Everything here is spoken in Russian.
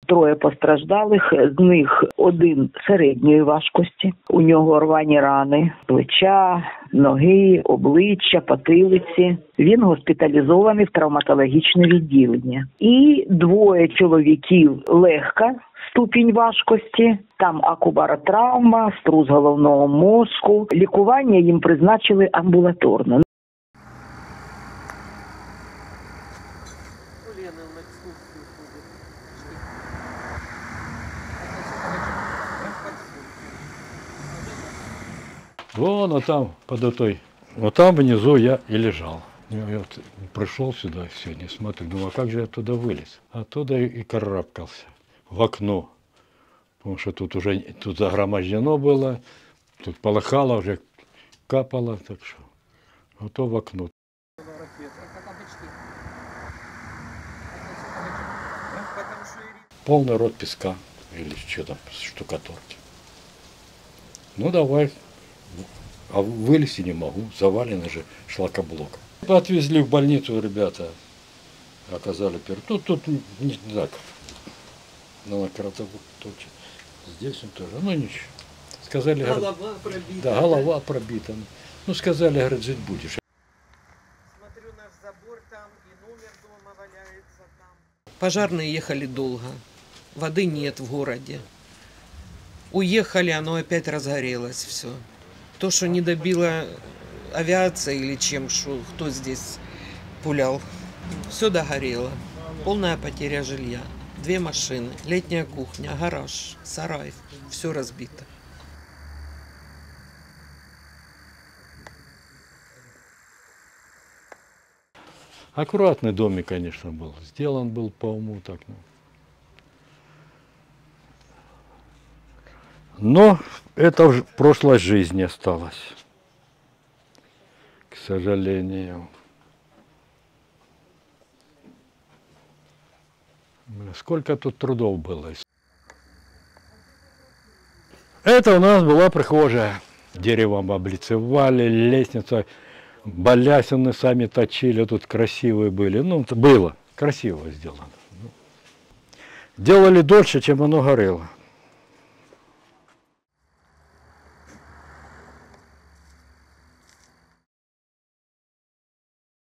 троє постраждалих, з них один середньої важкості. У нього рвані рани плеча, ноги, обличчя, потилиці. Він госпіталізований в травматологічне відділення. І двоє чоловіків легка ступінь важкості. Там акубаротравма, струс головного мозку. Лікування їм призначили амбулаторно. Вон, а там, под той, вот там внизу я и лежал. Я вот пришел сюда сегодня, смотрю, думаю, а как же я туда вылез? Оттуда и карабкался в окно. Потому что тут уже тут загромождено было, тут полыхало, уже капало, так что вот то в окно. Полный рот песка или что там, штукатурки. Ну давай. А вылезти не могу, завалены же шлакоблоком. Отвезли в больницу ребята, оказали ну тут не так, на кротовую точно. Здесь он тоже, ну ничего. Сказали, голова пробита. Да, голова пробита. Ну сказали, говорят, жить будешь. Смотрю, наш забор там и номер дома валяется там. Пожарные ехали долго, воды нет в городе. Уехали, оно опять разгорелось все. То, что не добила авиация или чем, что кто здесь пулял, все догорело. Полная потеря жилья. 2 машины, летняя кухня, гараж, сарай, все разбито. Аккуратный домик, конечно, был. Сделан был по уму так. Но это в прошлой жизни осталось, к сожалению. Сколько тут трудов было. Это у нас была прихожая. Деревом облицевали, лестница, балясины сами точили, тут красивые были. Ну, было красиво сделано. Делали дольше, чем оно горело.